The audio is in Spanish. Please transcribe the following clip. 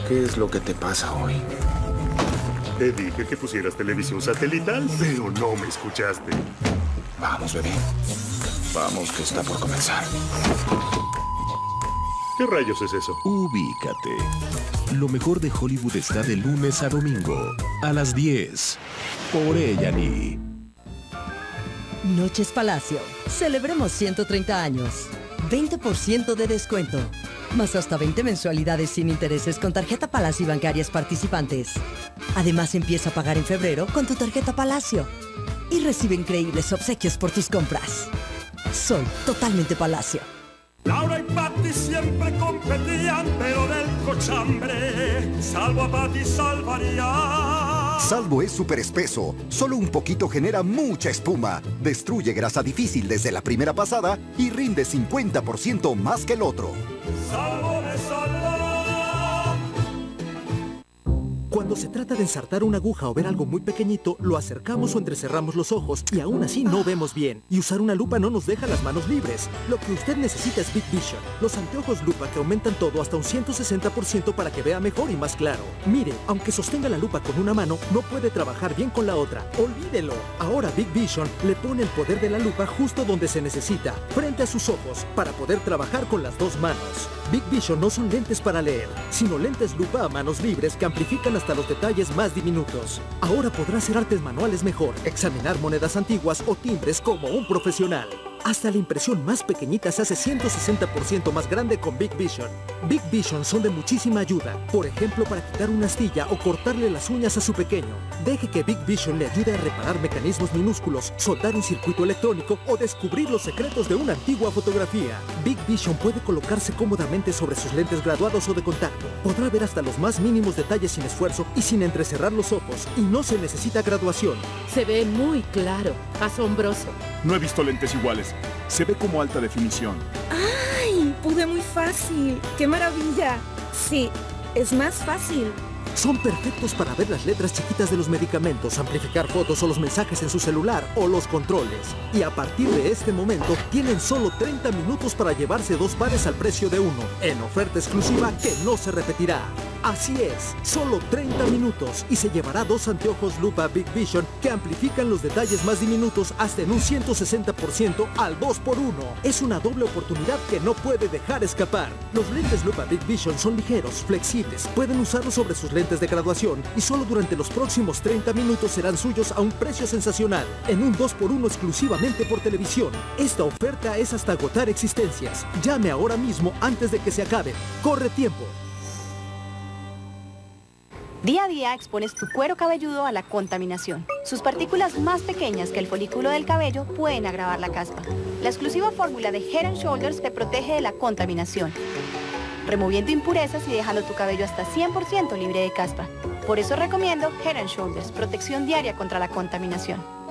¿Qué es lo que te pasa hoy? Te dije que pusieras televisión satelital, pero no me escuchaste. Vamos, bebé. Vamos, que está por comenzar. ¿Qué rayos es eso? Ubícate. Lo mejor de Hollywood está de lunes a domingo, a las 10, por A&E. Noches Palacio. Celebremos 130 años. 20% de descuento. Más hasta 20 mensualidades sin intereses con tarjeta Palacio y bancarias participantes. Además, empieza a pagar en febrero con tu tarjeta Palacio. Y recibe increíbles obsequios por tus compras. Soy totalmente Palacio. Laura y Patti siempre competían, pero del cochambre, Salvo a Patti salvaría. Salvo es súper espeso. Solo un poquito genera mucha espuma. Destruye grasa difícil desde la primera pasada y rinde 50% más que el otro. Salvo me salvará. Cuando se trata de ensartar una aguja o ver algo muy pequeñito, lo acercamos o entrecerramos los ojos y aún así no vemos bien. Y usar una lupa no nos deja las manos libres. Lo que usted necesita es Big Vision, los anteojos lupa que aumentan todo hasta un 160% para que vea mejor y más claro. Mire, aunque sostenga la lupa con una mano, no puede trabajar bien con la otra. ¡Olvídelo! Ahora Big Vision le pone el poder de la lupa justo donde se necesita, frente a sus ojos, para poder trabajar con las dos manos. Big Vision no son lentes para leer, sino lentes lupa a manos libres que amplifican hasta los detalles más diminutos. Ahora podrá hacer artes manuales mejor, examinar monedas antiguas o timbres como un profesional. Hasta la impresión más pequeñita se hace 160% más grande con Big Vision. Big Vision son de muchísima ayuda, por ejemplo para quitar una astilla o cortarle las uñas a su pequeño. Deje que Big Vision le ayude a reparar mecanismos minúsculos, soldar un circuito electrónico o descubrir los secretos de una antigua fotografía. Big Vision puede colocarse cómodamente sobre sus lentes graduados o de contacto. Podrá ver hasta los más mínimos detalles sin esfuerzo y sin entrecerrar los ojos, y no se necesita graduación. Se ve muy claro, asombroso. No he visto lentes iguales. Se ve como alta definición. ¡Ay! Pude muy fácil. ¡Qué maravilla! Sí, es más fácil. Son perfectos para ver las letras chiquitas de los medicamentos, amplificar fotos o los mensajes en su celular o los controles. Y a partir de este momento, tienen solo 30 minutos para llevarse 2 pares al precio de uno, en oferta exclusiva que no se repetirá. Así es, solo 30 minutos y se llevará 2 anteojos lupa Big Vision que amplifican los detalles más diminutos hasta en un 160% al 2x1. Es una doble oportunidad que no puede dejar escapar. Los lentes lupa Big Vision son ligeros, flexibles, pueden usarlos sobre sus lentes de graduación y solo durante los próximos 30 minutos serán suyos a un precio sensacional, en un 2x1 exclusivamente por televisión. Esta oferta es hasta agotar existencias. Llame ahora mismo antes de que se acaben. ¡Corre tiempo! Día a día expones tu cuero cabelludo a la contaminación. Sus partículas más pequeñas que el folículo del cabello pueden agravar la caspa. La exclusiva fórmula de Head & Shoulders te protege de la contaminación, removiendo impurezas y dejando tu cabello hasta 100% libre de caspa. Por eso recomiendo Head & Shoulders, protección diaria contra la contaminación.